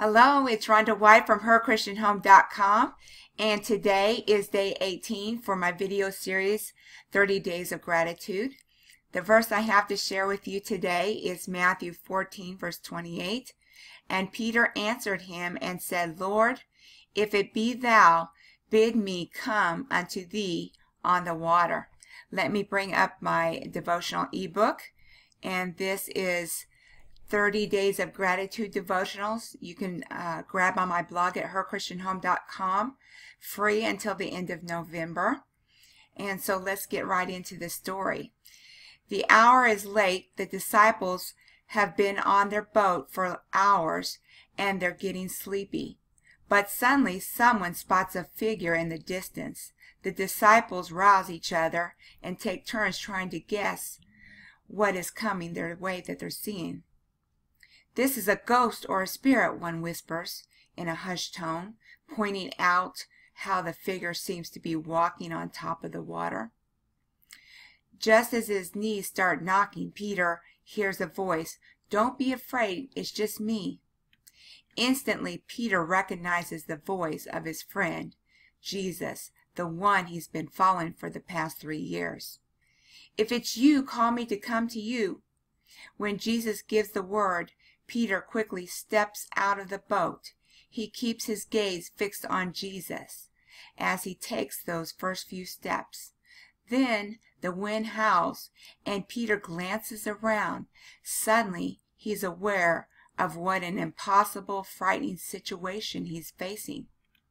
Hello, it's Rhonda White from herChristianhome.com, and today is day 18 for my video series, 30 Days of Gratitude. The verse I have to share with you today is Matthew 14, verse 28. And Peter answered him and said, Lord, if it be thou, bid me come unto thee on the water. Let me bring up my devotional ebook, and this is 30 Days of Gratitude Devotionals. You can grab on my blog at herChristianhome.com, free until the end of November. And so let's get right into the story. The hour is late. The disciples have been on their boat for hours and they're getting sleepy. But suddenly someone spots a figure in the distance. The disciples rouse each other and take turns trying to guess what is coming their way that they're seeing. This is a ghost or a spirit, one whispers in a hushed tone, pointing out how the figure seems to be walking on top of the water. Just as his knees start knocking, Peter hears a voice, "Don't be afraid, it's just me." Instantly, Peter recognizes the voice of his friend, Jesus, the one he's been following for the past 3 years. "If it's you, call me to come to you." When Jesus gives the word, Peter quickly steps out of the boat. He keeps his gaze fixed on Jesus as he takes those first few steps. Then the wind howls and Peter glances around. Suddenly he's aware of what an impossible, frightening situation he's facing.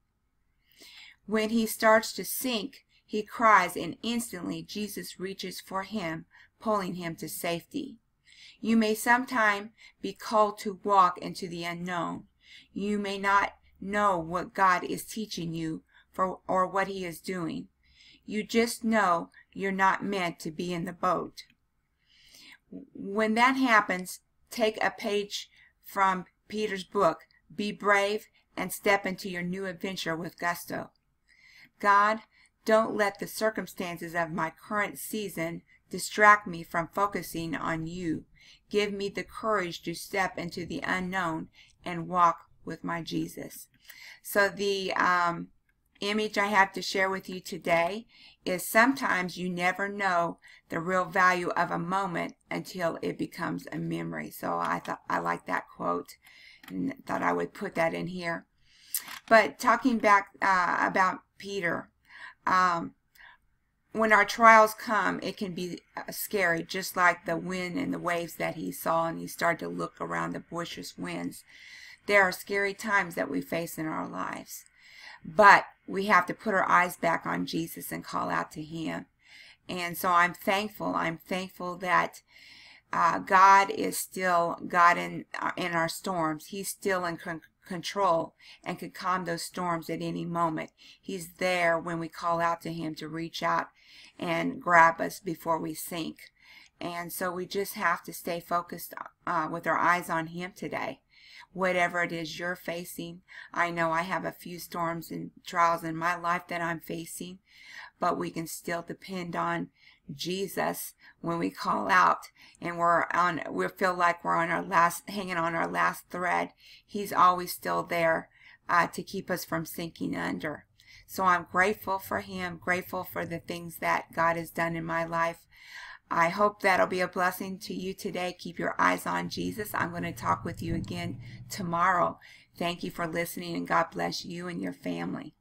When he starts to sink, he cries, and instantly Jesus reaches for him, pulling him to safety. You may sometime be called to walk into the unknown. You may not know what God is teaching you or what he is doing. You just know you're not meant to be in the boat. When that happens, take a page from Peter's book, Be Brave and Step into Your New Adventure with Gusto. God, don't let the circumstances of my current season distract me from focusing on you. Give me the courage to step into the unknown and walk with my Jesus. So the image I have to share with you today is sometimes you never know the real value of a moment until it becomes a memory. So I like that quote and thought I would put that in here. But talking back about Peter, when our trials come, it can be scary, just like the wind and the waves that he saw, and he started to look around the boisterous winds. There are scary times that we face in our lives, but we have to put our eyes back on Jesus and call out to him. And so I'm thankful that God is still God in our storms. He's still in control and could calm those storms at any moment. He's there when we call out to him to reach out and grab us before we sink. And so we just have to stay focused with our eyes on him today. Whatever it is you're facing, I know I have a few storms and trials in my life that I'm facing, but we can still depend on Jesus when we call out and we feel like we're hanging on our last thread. He's always still there to keep us from sinking under. So I'm grateful for him, grateful for the things that God has done in my life. I hope that'll be a blessing to you today. Keep your eyes on Jesus. I'm going to talk with you again tomorrow. Thank you for listening, and God bless you and your family.